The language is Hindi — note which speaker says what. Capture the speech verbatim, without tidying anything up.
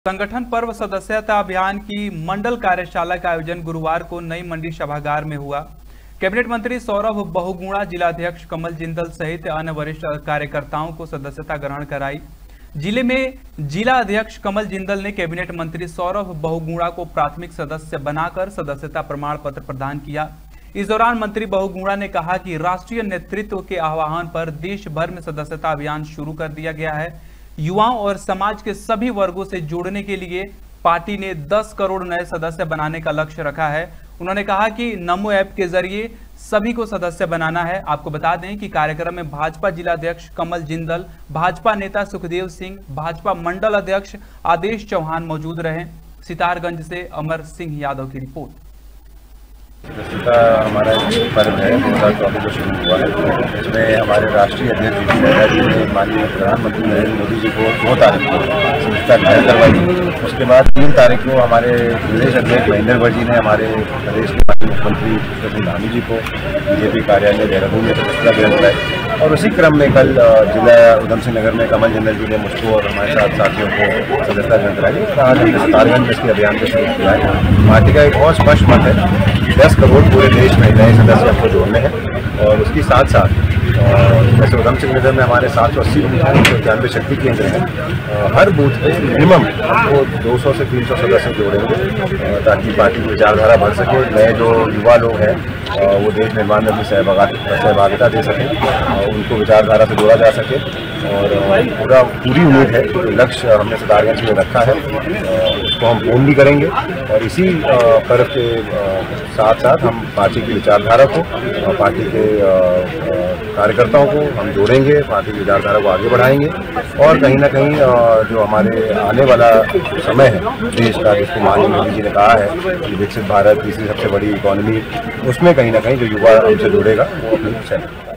Speaker 1: संगठन पर्व सदस्यता अभियान की मंडल कार्यशाला का आयोजन गुरुवार को नई मंडी सभागार में हुआ। कैबिनेट मंत्री सौरभ बहुगुणा, जिलाध्यक्ष कमल जिंदल सहित अन्य वरिष्ठ कार्यकर्ताओं को सदस्यता ग्रहण कराई। जिले में जिला अध्यक्ष कमल जिंदल ने कैबिनेट मंत्री सौरभ बहुगुणा को प्राथमिक सदस्य बनाकर सदस्यता प्रमाण पत्र प्रदान किया। इस दौरान मंत्री बहुगुणा ने कहा कि राष्ट्रीय नेतृत्व के आह्वान पर देश भर में सदस्यता अभियान शुरू कर दिया गया है। युवाओं और समाज के सभी वर्गों से जुड़ने के लिए पार्टी ने दस करोड़ नए सदस्य बनाने का लक्ष्य रखा है। उन्होंने कहा कि नमो ऐप के जरिए सभी को सदस्य बनाना है। आपको बता दें कि कार्यक्रम में भाजपा जिलाध्यक्ष कमल जिंदल, भाजपा नेता सुखदेव सिंह, भाजपा मंडल अध्यक्ष आदेश चौहान मौजूद रहे। सितारगंज से अमर सिंह यादव की रिपोर्ट।
Speaker 2: सदस्यता हमारा पर्व है, दो हज़ार चौबीस में शुरू हुआ है। इसमें हमारे राष्ट्रीय अध्यक्ष जी ने माननीय प्रधानमंत्री नरेंद्र मोदी जी को दो तारीख को सदस्यता ग्रहण करवाई। उसके बाद तीन तारीख को हमारे प्रदेश अध्यक्ष महेंद्र जी ने हमारे प्रदेश के माननीय मुख्यमंत्री पुष्कर धामी जी को बीजेपी कार्यालय देहरादून में सदस्यता ग्रहण कराई। और उसी क्रम में कल जिला उधम सिंह नगर में कमल जिंदल जी ने मुझको और हमारे साथ साथियों को सदस्यता ग्रहण कराई। आज हमने सितारगंज में इसके अभियान को शुरू किया है। पार्टी का एक बहुत स्पष्ट मत है, दस करोड़ पूरे देश में नए सदस्य हमको जोड़ने हैं। और उसके साथ साथ जैसे उधम सिंह नगर में हमारे सात सौ अस्सी इक्यानवे शक्ति केंद्र हैं, हर बूथ पे मिनिमम हमको दो सौ से तीन सौ सदस्य जोड़ेंगे ताकि पार्टी की विचारधारा बढ़ सके। नए जो युवा लोग हैं वो देश निर्माण में अपनी सहभागिता दे सकें, उनको विचारधारा से जोड़ा जा सके। और पूरा पूरी उम्मीद है, जो लक्ष्य हमने सितारगंज में रखा है उसको हम पूर्ण भी करेंगे। और इसी पर्व के साथ साथ हम पार्टी की विचारधारा को, पार्टी के कार्यकर्ताओं को हम जोड़ेंगे, पार्टी की विचारधारा को आगे बढ़ाएंगे। और कहीं ना कहीं जो हमारे आने वाला समय है देश का, जिसको माननीय मोदी जी ने कहा है कि विकसित भारत, तीसरी सबसे बड़ी इकॉनमी, उसमें कहीं ना कहीं जो युवा हमसे जुड़ेगा वो अपनी